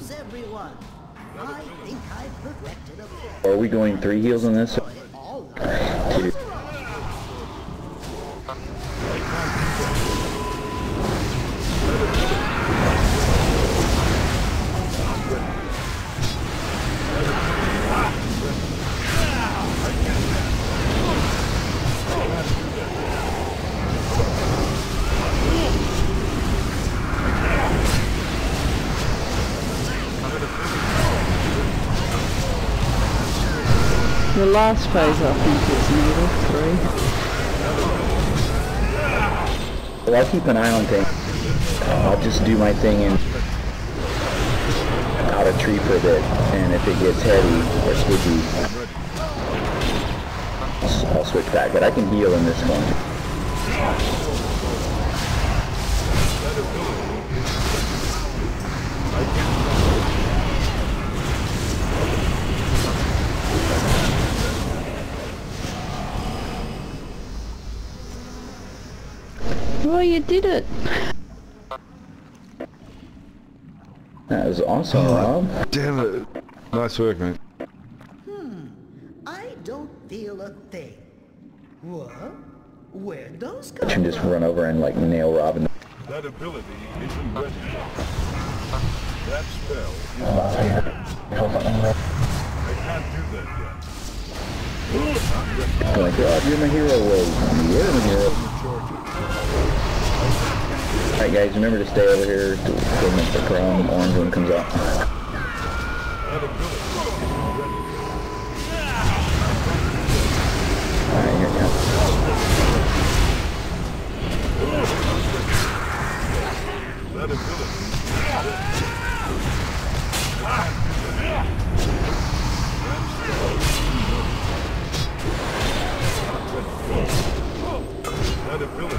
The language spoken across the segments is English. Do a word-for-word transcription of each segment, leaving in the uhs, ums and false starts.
Greetings, everyone. I think I've perfected a plan. Are we going three heals on this? All Dude. The last phase I think is needle three. Well, I'll keep an eye on things. I'll just do my thing in out of tree for a bit, and if it gets heavy or sticky, I'll switch back. But I can heal in this one. Well, you did it. That was awesome, oh, Rob. Damn it. Nice work, mate. Hmm. I don't feel a thing. What? Where'd those I come can just from? run over and like nail Robin. That ability isn't ready yet. That spell isn't ready yet. I can't do that yet. Like, oh, you're my hero. Well, you're my hero. Alright guys, remember to stay over here to make the chrome orange one comes out. Alright, here it comes. That ability. That ability.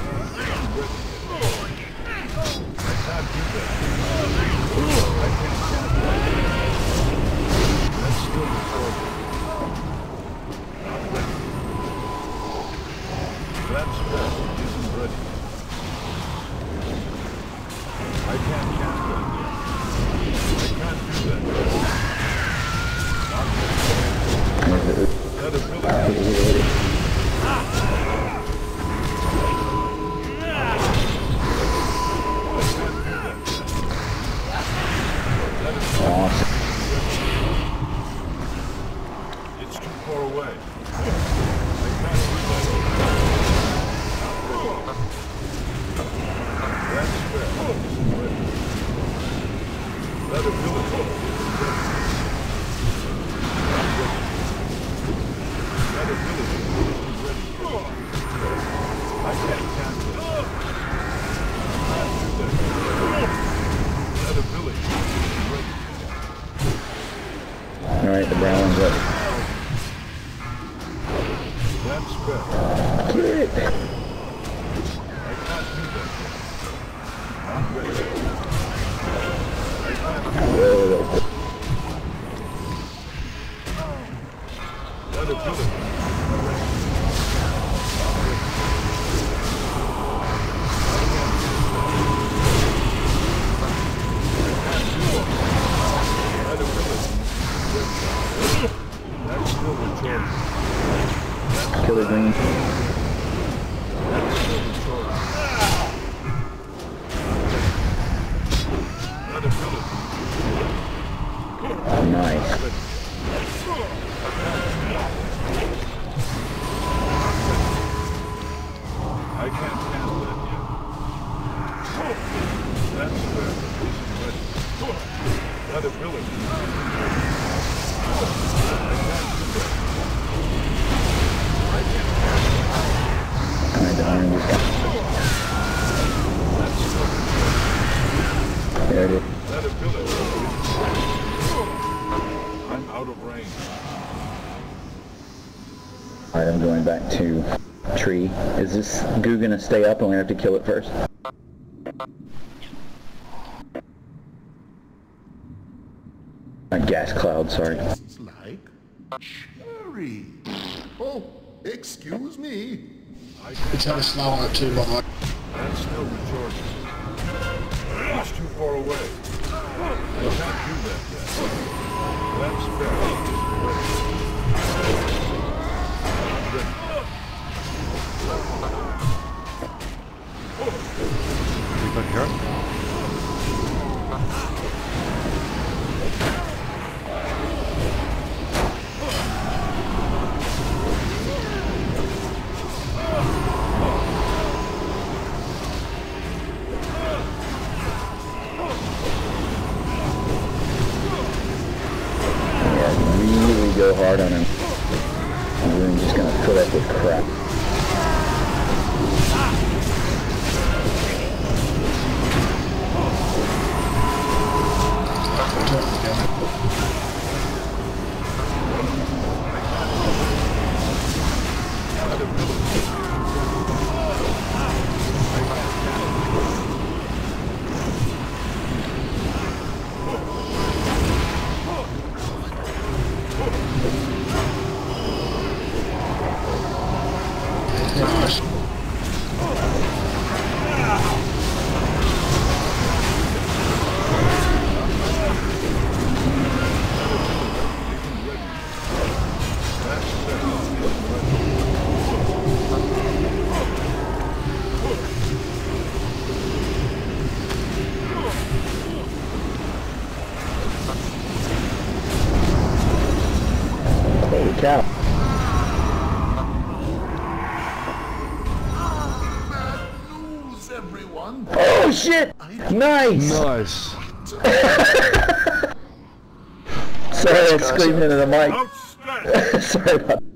Alright, the brown one's up. Get it! Whoa. Killer green. Nice. I can't handle that yet. That's fair. That ability. Alright, the orange is gone. There it is. That ability. I'm out of range. Alright, I'm going back to tree. Is this goo gonna stay up and we have to kill it first? A gas cloud, sorry. It's like cherry. Oh, excuse me. It's had a smell on it too, by the way. That's still recharging. It's too far away. I can't do that. Okay. Yeah, really go hard on him. We're just gonna fill up with crap. Holy cow. Bad news, everyone. Oh shit! Nice! Nice. Sorry, I screamed into the mic. Outstanding! Sorry about